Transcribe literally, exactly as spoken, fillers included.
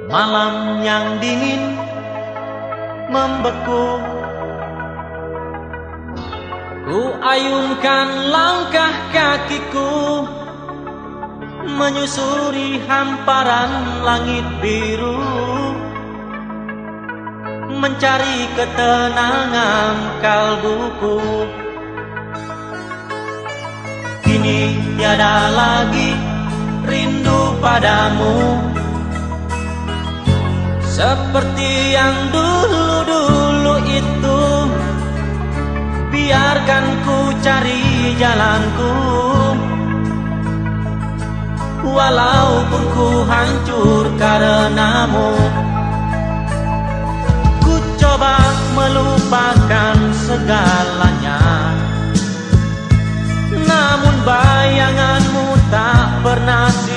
Malam yang dingin membeku, ku ayunkan langkah kakiku menyusuri hamparan langit biru, mencari ketenangan kalbuku. Kini tiada lagi rindu padamu, seperti yang dulu-dulu itu. Biarkan ku cari jalanku, walaupun ku hancur karenamu. Ku coba melupakan segalanya, namun bayanganmu tak pernah